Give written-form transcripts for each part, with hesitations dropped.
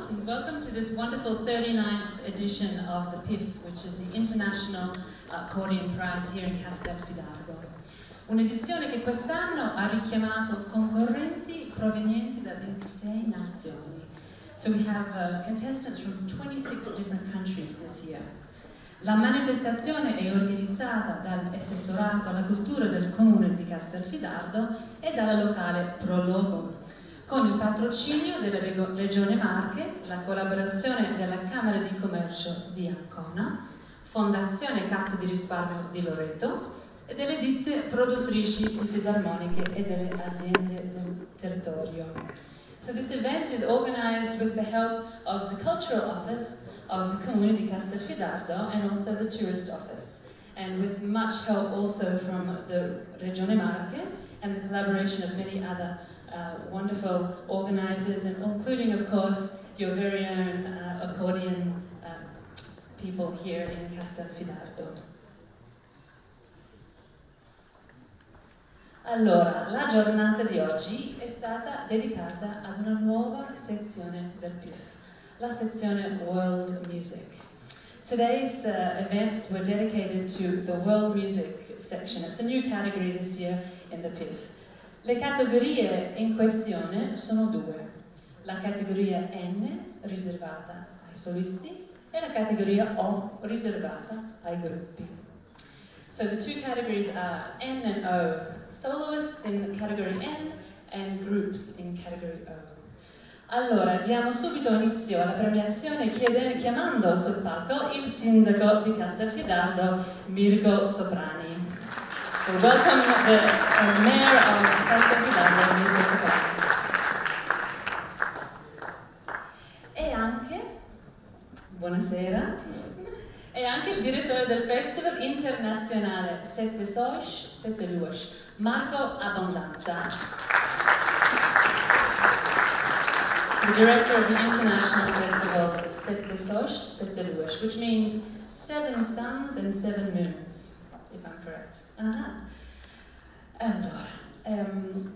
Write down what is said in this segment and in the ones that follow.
todos, and welcome to this wonderful 39th edition of the PIF, which is the International Accordion Prize here in Castelfidardo. Un'edizione che quest'anno ha richiamato concorrenti provenienti da 26 nazioni. So we have contestants from 26 different countries this year. La manifestazione è organizzata dall'Assessorato alla Cultura del Comune di Castelfidardo e dalla locale Prologo, con il patrocinio della Regione Marche, la collaborazione della Camera di Commercio di Ancona, Fondazione Cassa di Risparmio di Loreto e delle ditte produttrici di fisarmoniche e delle aziende del territorio. So this event is organized with the help of the Cultural Office of the Comune di Castelfidardo and also the Tourist Office, and with much help also from the Regione Marche and the collaboration of many other wonderful organizers, and including, of course, your very own accordion people here in Castelfidardo. Allora, la giornata di oggi è stata dedicata ad una nuova sezione del PIF, la sezione World Music. Today's events were dedicated to the World Music section. It's a new category this year in the PIF. Le categorie in questione sono due: la categoria N, riservata ai solisti, e la categoria O, riservata ai gruppi. So the two categories are N and O, soloists in category N and groups in category O. Allora, diamo subito inizio alla premiazione chiamando sul palco il sindaco di Castelfidardo, Mirko Soprani. We welcome the mayor of Castelfidardo, Mirko Soprani. E anche, buonasera, e anche il direttore del Festival Internazionale Sette Sois, Sette Luas, Marco Abbondanza. The director of the International Festival Sette Sois, Sette Luas, which means 7 suns and 7 moons, if I'm correct. Allora,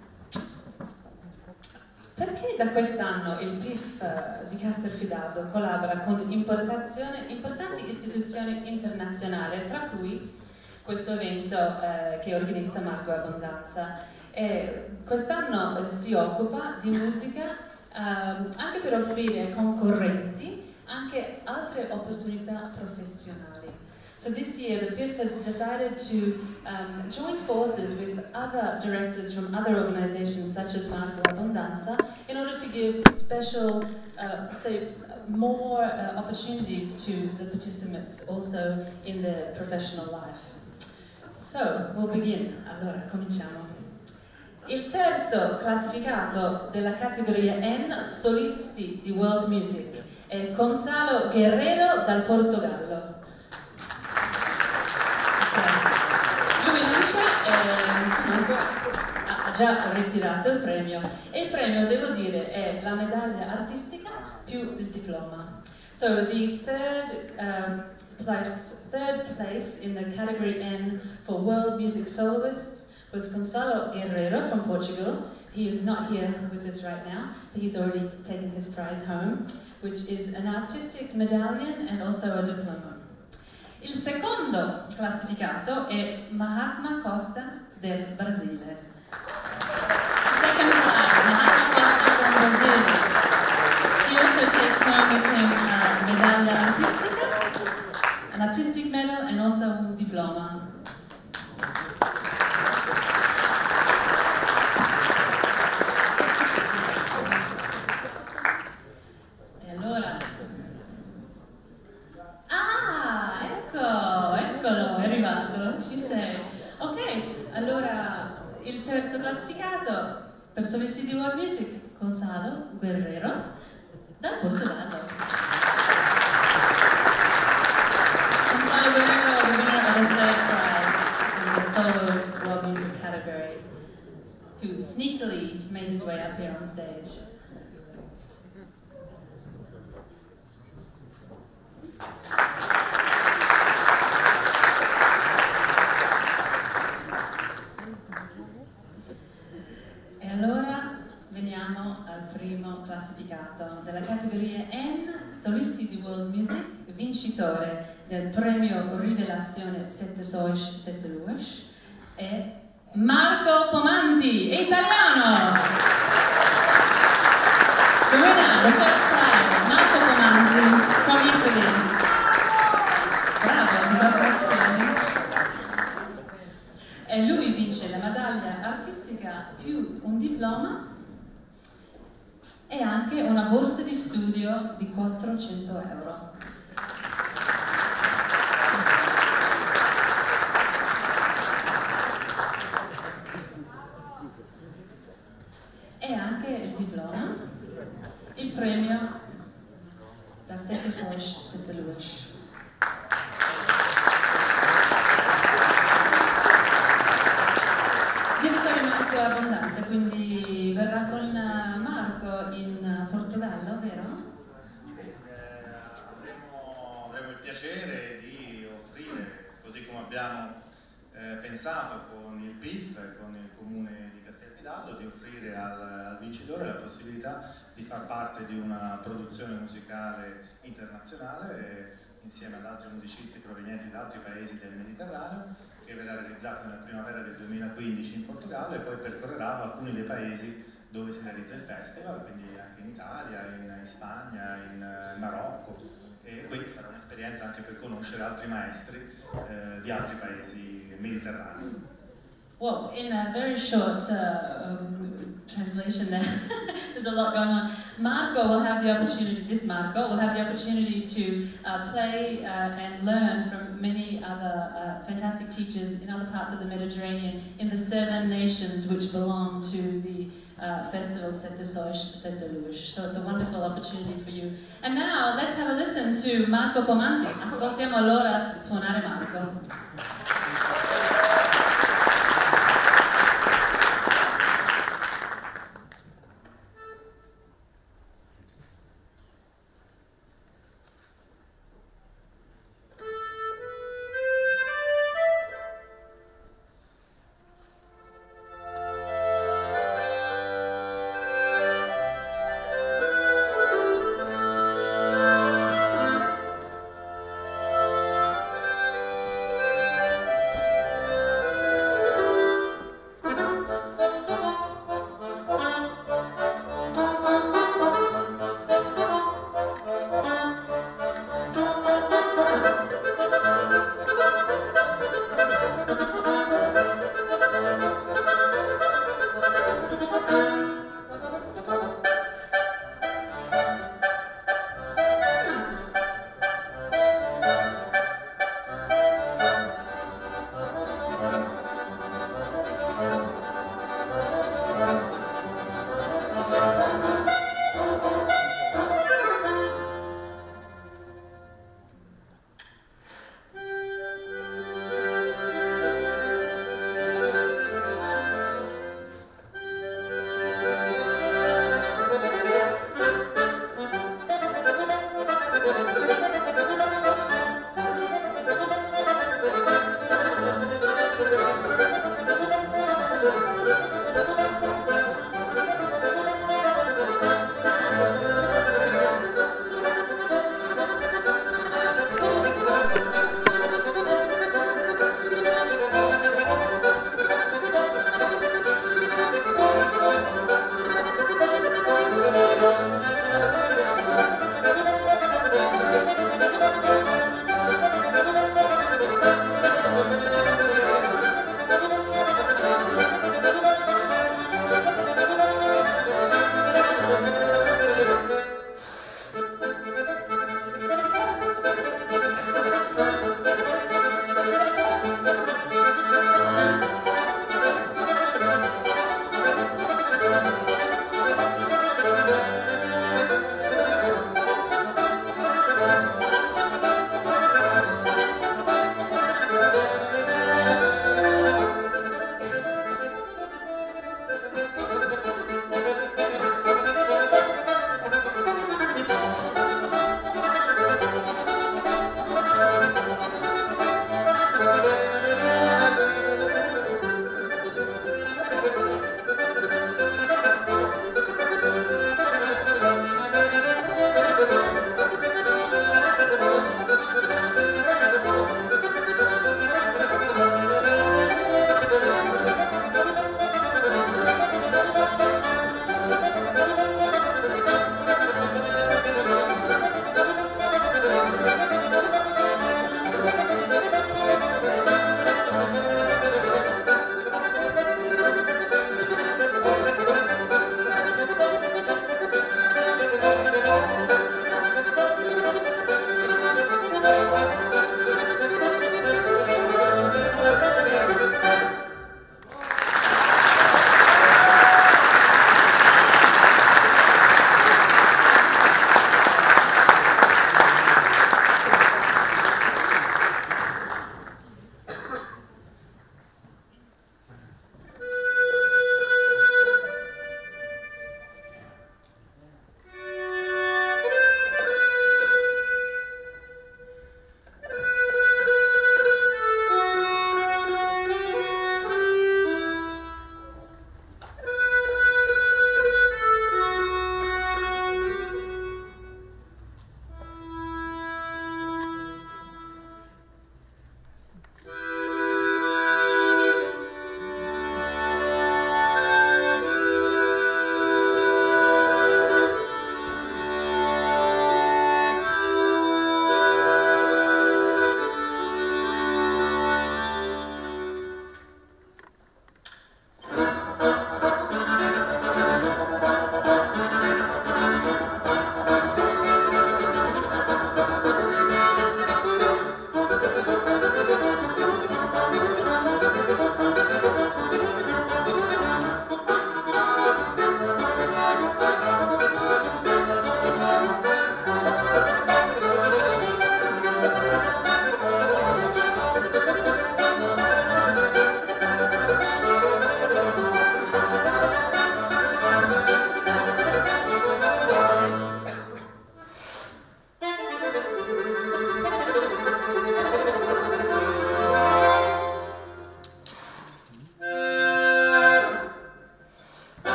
perché da quest'anno il PIF di Castelfidardo collabora con importanti istituzioni internazionali, tra cui questo evento che organizza Marco Abbondanza. Quest'anno si occupa di musica anche per offrire ai concorrenti anche altre opportunità professionali. So this year the PIF has decided to join forces with other directors from other organizations such as Marco Abbondanza in order to give special, more opportunities to the participants also in their professional life. So, we'll begin. Allora, cominciamo. Il terzo classificato della categoria N, solisti di World Music, è Gonzalo Guerrero dal Portogallo. Ha già ritirato il premio, e il premio, devo dire, è la medaglia artistica più il diploma. So the third place in the category N for World Music Soloists was Gonzalo Guerrero from Portugal. He is not here with us right now, but he's already taken his prize home, which is an artistic medallion and also a diploma. Il secondo classificato è Mahatma Costa del Brasile. Second prize, Mahatma Costa from Brazil. He also takes home with him a medaglia artistica, an artistic medal, and also un diploma. Classificato per solisti di World Music, Gonzalo Guerrero dal Portogallo. Gonzalo Guerrero, the winner of the third prize in the soloist World Music category, who sneakily made his way up here on stage. Veniamo al primo classificato della categoria solisti di world music, vincitore del premio Rivelazione 7 Sois 7 Luas, è Marco Pomanti, è italiano! The winner, the first prize, Marco Pomanti from Italy. Bravo, congratulazioni. E lui vince la medaglia artistica più un diploma e anche una borsa di studio di 400 euro. E anche il diploma, il premio da 7 Sois 7 Luas. Direttore Marco Abbondanza, quindi verrà con Marco in Portogallo, vero? Sì, avremo il piacere di offrire, così come abbiamo pensato con il PIF, con il comune di Castelfidardo, di offrire al vincitore la possibilità di far parte di una produzione musicale internazionale insieme ad altri musicisti provenienti da altri paesi del Mediterraneo, che verrà realizzata nella primavera del 2015 in Portogallo e poi percorrerà alcuni dei paesi dove si realizza il festival, quindi anche in Italia, in Spagna, in Marocco, e quindi sarà un'esperienza anche per conoscere altri maestri di altri paesi mediterranei. Well, in a very short translation there, there's a lot going on. Marco will have the opportunity, this Marco will have the opportunity to play and learn from many other fantastic teachers in other parts of the Mediterranean, in the 7 nations which belong to the festival 7 Sois 7 Luas. So it's a wonderful opportunity for you. And now let's have a listen to Marco Pomanti. Ascoltiamo allora suonare Marco.